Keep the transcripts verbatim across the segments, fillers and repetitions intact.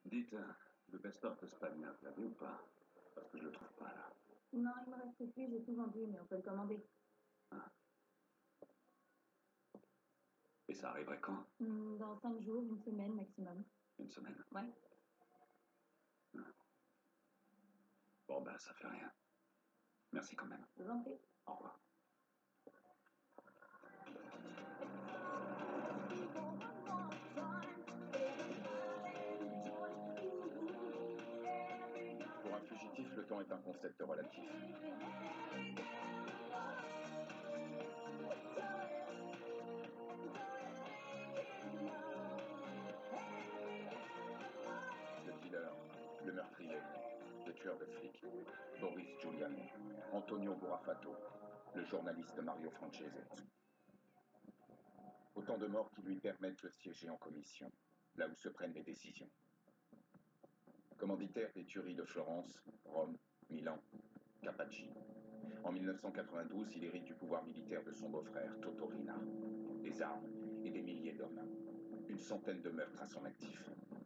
Dites, euh, le passeport espagnol, vous l'avez ou pas? Parce que je le trouve pas là. Non, il me reste plus, j'ai tout vendu, mais on peut le commander. Ah. Et ça arriverait quand? Hmm, Dans cinq jours, une semaine maximum. Une semaine. Ouais. Ah. Bon, ben, ça fait rien. Merci quand même. Je vous en prie. Au revoir. Pour un fugitif, le temps est un concept relatif. Le dealer, le meurtrier, le tueur de flics, Boris Giuliano, Antonio Burafato, le journaliste Mario Francese. Autant de morts qui lui permettent de siéger en commission, là où se prennent les décisions. Commanditaire des tueries de Florence, Rome, Milan, Capaci. En mille neuf cent quatre-vingt-douze, il hérite du pouvoir militaire de son beau-frère, Toto Riina. Des armes et des milliers d'hommes. Une centaine de meurtres à son actif.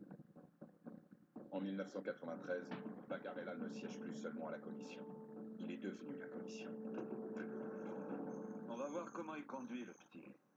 En mille neuf cent quatre-vingt-treize, Bagarella ne siège plus seulement à la commission. Il est devenu la commission. On va voir comment il conduit, le petit.